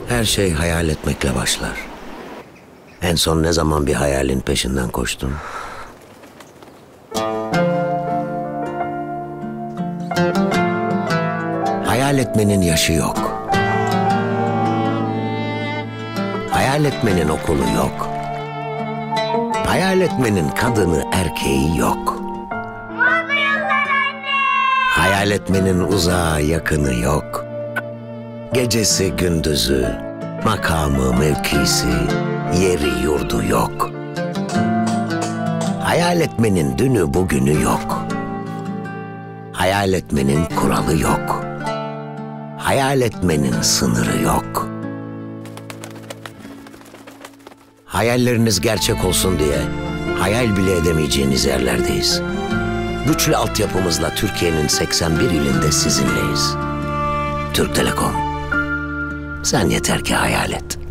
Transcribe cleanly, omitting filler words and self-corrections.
Her şey hayal etmekle başlar. En son ne zaman bir hayalin peşinden koştun? Hayal etmenin yaşı yok. Hayal etmenin okulu yok. Hayal etmenin kadını erkeği yok. Mutlu yıllar anne! Hayal etmenin uzağı yakını yok. Gecesi gündüzü, makamı mevkisi, yeri yurdu yok. Hayal etmenin dünü bugünü yok. Hayal etmenin kuralı yok. Hayal etmenin sınırı yok. Hayalleriniz gerçek olsun diye hayal bile edemeyeceğiniz yerlerdeyiz. Güçlü altyapımızla Türkiye'nin 81 ilinde sizinleyiz. Türk Telekom. Sen yeter ki hayal et.